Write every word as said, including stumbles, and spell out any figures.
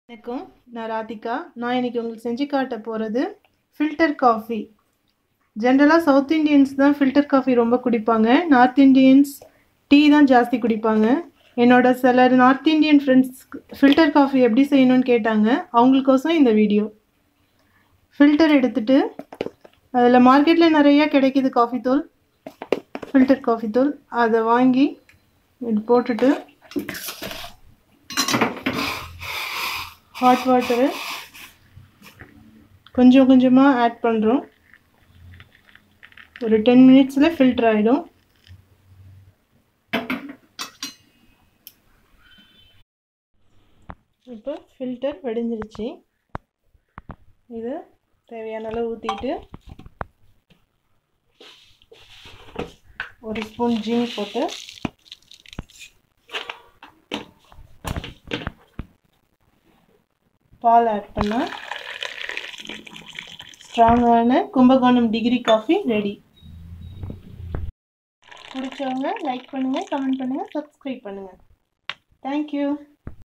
வணக்கம், நான் ராதிகா. நான் இன்னைக்கு உங்களுக்கு செஞ்சு காட்ட போகிறது ஃபில்டர் காஃபி. ஜென்ரலாக சவுத் இண்டியன்ஸ் தான் ஃபில்டர் காஃபி ரொம்ப குடிப்பாங்க. நார்த் இண்டியன்ஸ் டீ தான் ஜாஸ்தி குடிப்பாங்க. என்னோட சிலர் north Indian friends filter coffee எப்படி செய்யணும்னு கேட்டாங்க. அவங்களுக்கோசம் இந்த வீடியோ. ஃபில்டர் எடுத்துட்டு அதில் மார்க்கெட்டில் நிறையா கிடைக்கிது காஃபி தூள், ஃபில்டர் காஃபி தூள். அதை வாங்கி இது போட்டுட்டு ஹாட் வாட்டரு கொஞ்சம் கொஞ்சமாக ஆட் பண்ணுறோம். ஒரு டென் மினிட்ஸில் ஃபில்டர் ஆகிடும். இப்போ ஃபில்டர் வடிஞ்சிருச்சு. இது தேவையான அளவு ஊற்றிட்டு ஒரு ஸ்பூன் ஜீனி போட்டு பால் ஆட் பண்ணால் ஸ்ட்ராங்கான கும்பகோணம் டிகிரி காஃபி ரெடி. பிடிச்சவங்க லைக் பண்ணுங்கள், கமெண்ட் பண்ணுங்கள், சப்ஸ்கிரைப் பண்ணுங்கள். தேங்க்யூ.